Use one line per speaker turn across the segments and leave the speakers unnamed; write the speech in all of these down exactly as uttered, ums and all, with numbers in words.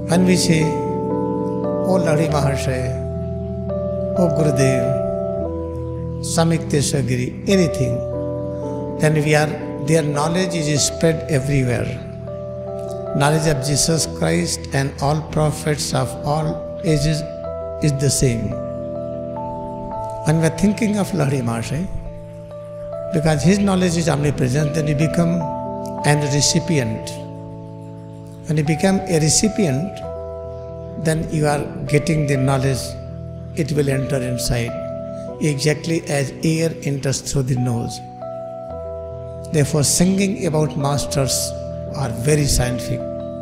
When we say, O Lahiri Mahasaya, O Gurudev, Samikteswar Giri, anything, then we are, their knowledge is spread everywhere. Knowledge of Jesus Christ and all prophets of all ages is the same. When we are thinking of Lahiri Mahasaya, because his knowledge is omnipresent, then we become an recipient. When you become a recipient, then you are getting the knowledge, it will enter inside, exactly as air enters through the nose. Therefore, singing about masters are very scientific.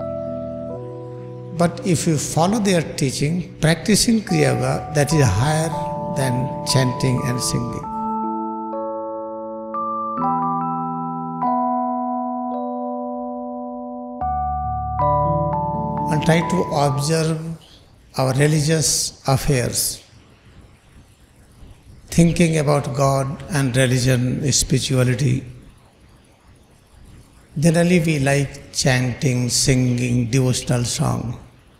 But if you follow their teaching, practicing Kriya Yoga, that is higher than chanting and singing. And try to observe our religious affairs, thinking about God and religion, spirituality. Generally we like chanting, singing, devotional song.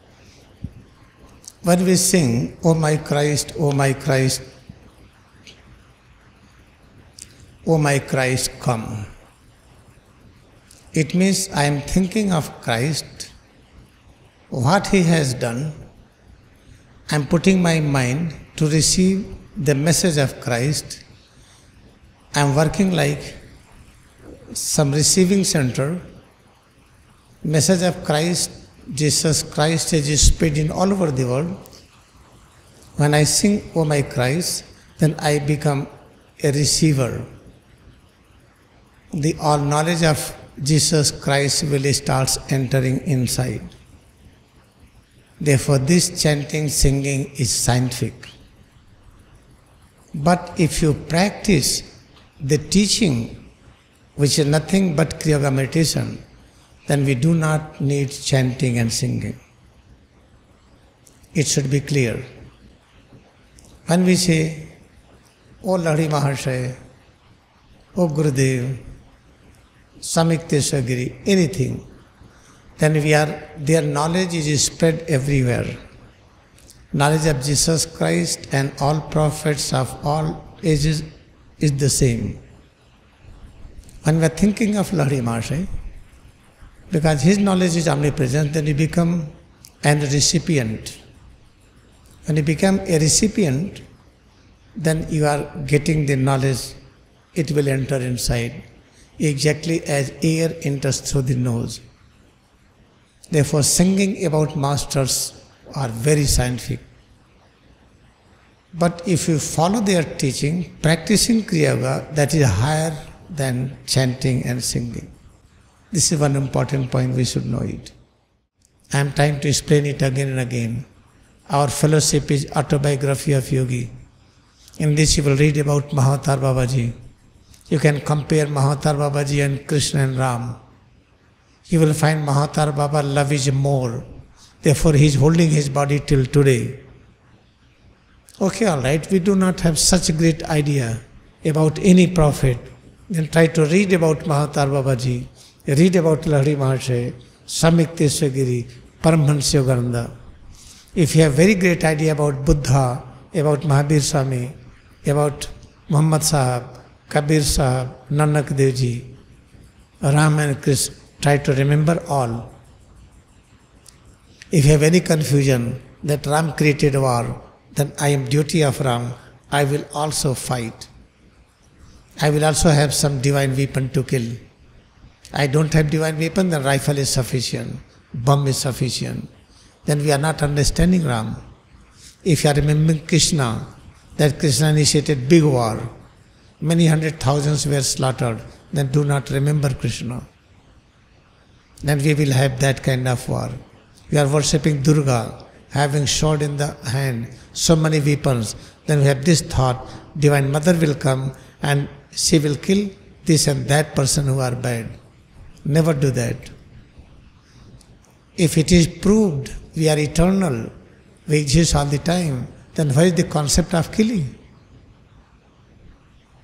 When we sing, O my Christ, O my Christ, O my Christ, come. It means I am thinking of Christ, what he has done. I am putting my mind to receive the message of Christ. I am working like some receiving center. Message of Christ, Jesus Christ is spread in all over the world. When I sing, O my Christ, then I become a receiver. The all knowledge of Jesus Christ will start entering inside. Therefore, this chanting, singing is scientific. But if you practice the teaching, which is nothing but Kriya Yoga meditation, then we do not need chanting and singing. It should be clear. When we say, O Lahiri Mahasaya, O Gurudev, Samikteswar Giri, anything, then we are, their knowledge is spread everywhere. Knowledge of Jesus Christ and all prophets of all ages is the same. When we are thinking of Lahiri Mahasaya, because his knowledge is omnipresent, then we become an recipient. When you become a recipient, then you are getting the knowledge, it will enter inside, exactly as air enters through the nose. Therefore, singing about masters are very scientific. But if you follow their teaching, practicing Kriya Yoga, that is higher than chanting and singing. This is one important point, we should know it. I am trying to explain it again and again. Our fellowship is Autobiography of Yogi. In this you will read about Mahavatar Babaji. You can compare Mahavatar Babaji and Krishna and Ram. You will find Mahavatar Baba love is more. Therefore he is holding his body till today. Okay, all right, we do not have such a great idea about any prophet. Then try to read about Mahavatar Babaji, read about Lahiri Mahasaya, Samikteswar Giri, Paramahansa Yogananda. If you have very great idea about Buddha, about Mahavir Swami, about Muhammad Sahab, Kabir Sahab, Nanak Dev Ji, Ram and Krishna, try to remember all. If you have any confusion that Ram created war, then I am duty of Ram, I will also fight. I will also have some divine weapon to kill. I don't have divine weapon, then rifle is sufficient, bomb is sufficient. Then we are not understanding Ram. If you are remembering Krishna, that Krishna initiated big war, many hundred thousands were slaughtered, then do not remember Krishna. Then we will have that kind of war. We are worshipping Durga, having sword in the hand, so many weapons. Then we have this thought, Divine Mother will come and she will kill this and that person who are bad. Never do that. If it is proved we are eternal, we exist all the time, then why is the concept of killing?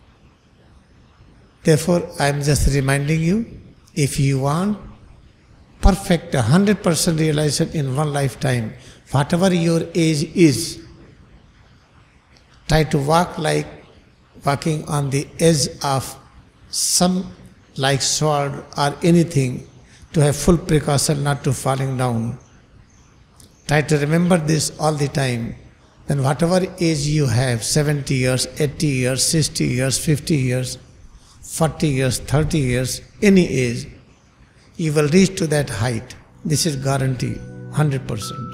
Therefore, I am just reminding you, if you want perfect, one hundred percent realization in one lifetime. Whatever your age is, try to walk like walking on the edge of some like sword or anything, to have full precaution not to falling down. Try to remember this all the time. Then whatever age you have, seventy years, eighty years, sixty years, fifty years, forty years, thirty years, any age, you will reach to that height. This is guarantee, one hundred percent.